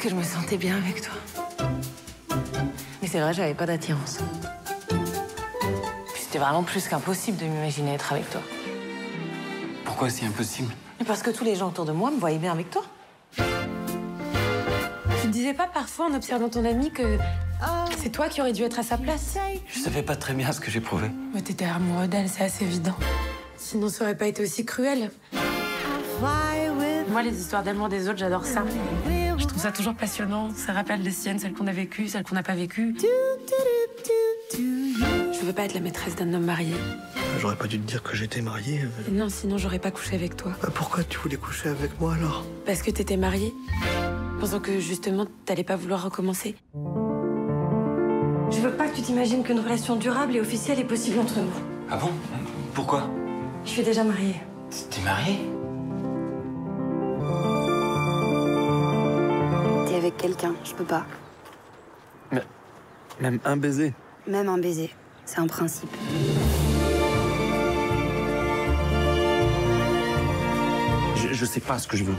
que je me sentais bien avec toi. Mais c'est vrai, j'avais pas d'attirance. Puis c'était vraiment plus qu'impossible de m'imaginer être avec toi. Pourquoi c'est impossible? Mais parce que tous les gens autour de moi me voyaient bien avec toi. Tu te disais pas parfois en observant ton ami que c'est toi qui aurais dû être à sa place? Je savais pas très bien ce que j'éprouvais. Mais t'étais amoureux d'elle, c'est assez évident. Sinon, ça aurait pas été aussi cruel. Moi, les histoires d'amour des autres, j'adore ça. Je trouve ça toujours passionnant. Ça rappelle les siennes, celles qu'on a vécues, celles qu'on n'a pas vécues. Je veux pas être la maîtresse d'un homme marié. J'aurais pas dû te dire que j'étais marié. Non, sinon j'aurais pas couché avec toi. Pourquoi tu voulais coucher avec moi alors? Parce que t'étais mariée. Pensant que justement, t'allais pas vouloir recommencer. Je veux pas que tu t'imagines qu'une relation durable et officielle est possible entre nous. Ah bon? Pourquoi? Je suis déjà mariée. T'es mariée? T'es avec quelqu'un, je peux pas. Mais même un baiser. Même un baiser, c'est un principe. Je sais pas ce que je veux.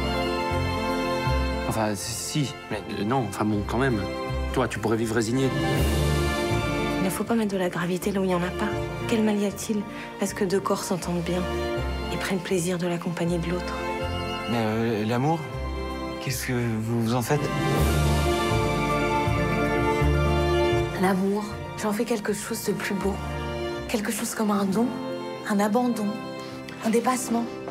Enfin, si, mais non, enfin bon, quand même. Toi, tu pourrais vivre résigné. Il ne faut pas mettre de la gravité là où il n'y en a pas. Quel mal y a-t-il à ce que deux corps s'entendent bien et prennent plaisir de l'accompagner de l'autre? Mais l'amour? Qu'est-ce que vous en faites? L'amour, j'en fais quelque chose de plus beau. Quelque chose comme un don, un abandon, un dépassement.